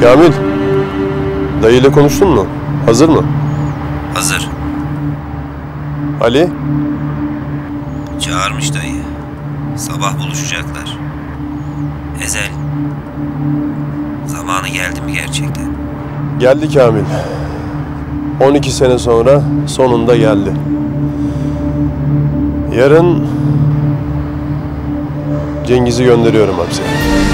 Kamil, dayıyla konuştun mu? Hazır mı? Hazır. Ali? Çağırmış dayı. Sabah buluşacaklar. Ezel. Zamanı geldi mi gerçekten? Geldi Kamil. 12 sene sonra sonunda geldi. Yarın Cengiz'i gönderiyorum hapse.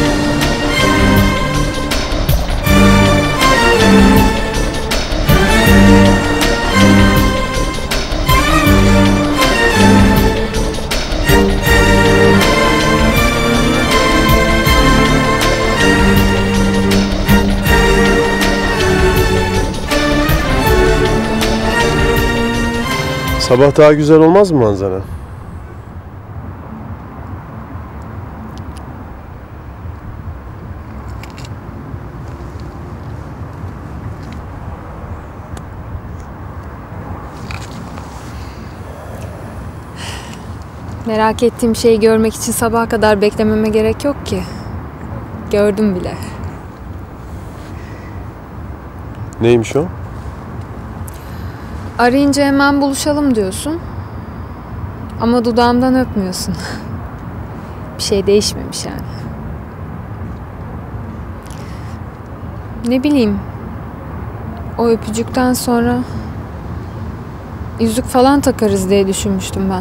Sabah daha güzel olmaz mı manzara? Merak ettiğim şeyi görmek için sabaha kadar beklememe gerek yok ki. Gördüm bile. Neymiş o? Arayınca hemen buluşalım diyorsun. Ama dudağımdan öpmüyorsun. Bir şey değişmemiş yani. Ne bileyim. O öpücükten sonra yüzük falan takarız diye düşünmüştüm ben.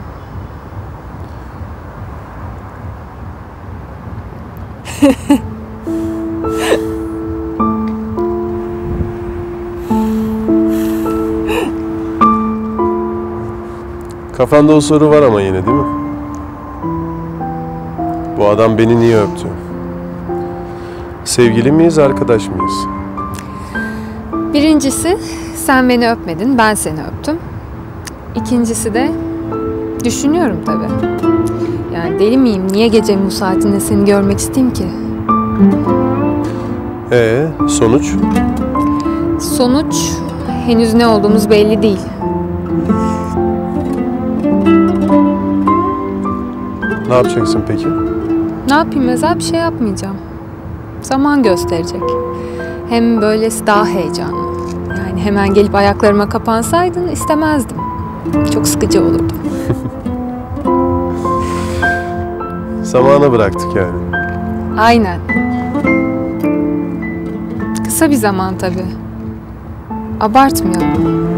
Kafanda o soru var ama yine değil mi? Bu adam beni niye öptü? Sevgili miyiz, arkadaş mıyız? Birincisi sen beni öpmedin, ben seni öptüm. İkincisi de düşünüyorum tabii. Yani deli miyim? Niye gecenin bu saatinde seni görmek isteyeyim ki? Sonuç? Sonuç henüz ne olduğumuz belli değil. Ne yapacaksın peki? Ne yapayım Ezel? Bir şey yapmayacağım. Zaman gösterecek. Hem böylesi daha heyecanlı. Yani hemen gelip ayaklarıma kapansaydın istemezdim. Çok sıkıcı olurdu. Zamana bıraktık yani. Aynen. Kısa bir zaman tabii. Abartmayalım.